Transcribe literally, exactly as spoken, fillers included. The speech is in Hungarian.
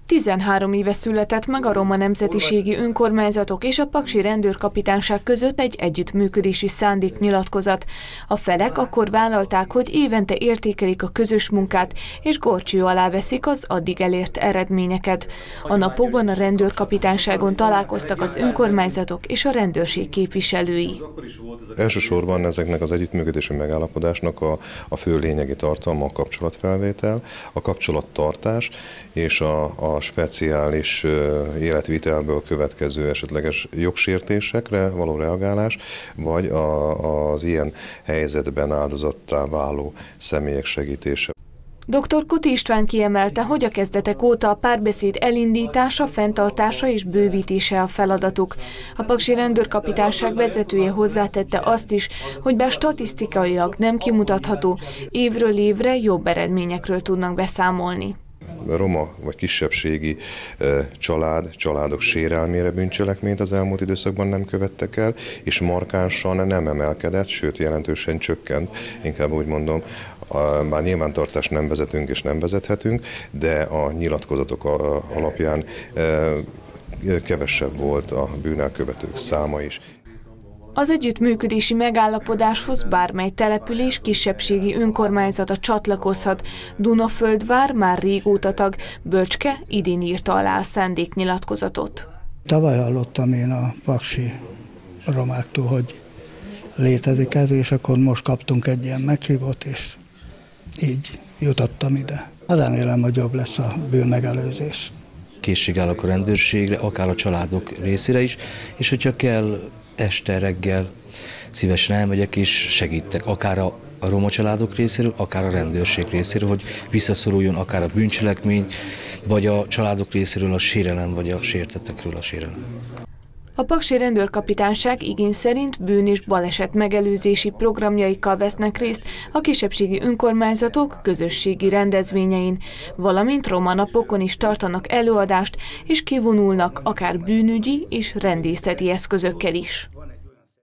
tizenhárom éve született meg a roma nemzetiségi önkormányzatok és a paksi rendőrkapitányság között egy együttműködési szándéknyilatkozat. A felek akkor vállalták, hogy évente értékelik a közös munkát, és górcső alá veszik az addig elért eredményeket. A napokban a rendőrkapitányságon találkoztak az önkormányzatok és a rendőrség képviselői. Elsősorban ezeknek az együttműködési megállapodásnak a, a fő lényegi tartalma a kapcsolatfelvétel, a kapcsolattartás és a, a speciális életvitelből következő esetleges jogsértésekre való reagálás, vagy a, az ilyen helyzetben áldozattá váló személyek segítése. doktor Kuti István kiemelte, hogy a kezdetek óta a párbeszéd elindítása, fenntartása és bővítése a feladatuk. A paksi rendőrkapitányság vezetője hozzátette azt is, hogy bár statisztikailag nem kimutatható, évről évre jobb eredményekről tudnak beszámolni. Roma vagy kisebbségi család, családok sérelmére bűncselekményt az elmúlt időszakban nem követtek el, és markánsan nem emelkedett, sőt jelentősen csökkent, inkább úgy mondom, bár nyilvántartást nem vezetünk és nem vezethetünk, de a nyilatkozatok alapján kevesebb volt a bűnelkövetők száma is. Az együttműködési megállapodáshoz bármely település, kisebbségi önkormányzata csatlakozhat. Dunaföldvár már régóta tag, Bölcske idén írta alá a szándéknyilatkozatot. Tavaly hallottam én a paksi romáktól, hogy létezik ez, és akkor most kaptunk egy ilyen meghívót, és így jutottam ide. Remélem, hogy jobb lesz a bűnmegelőzés. Készség áll a rendőrségre, akár a családok részére is, és hogyha kell, este, reggel szívesen elmegyek és segítek, akár a, a roma családok részéről, akár a rendőrség részéről, hogy visszaszoruljon akár a bűncselekmény, vagy a családok részéről a sérelem, vagy a sértettekről a sérelem. A paksi rendőrkapitányság igény szerint bűn- és baleset megelőzési programjaikkal vesznek részt a kisebbségi önkormányzatok közösségi rendezvényein, valamint roma napokon is tartanak előadást, és kivonulnak akár bűnügyi és rendészeti eszközökkel is.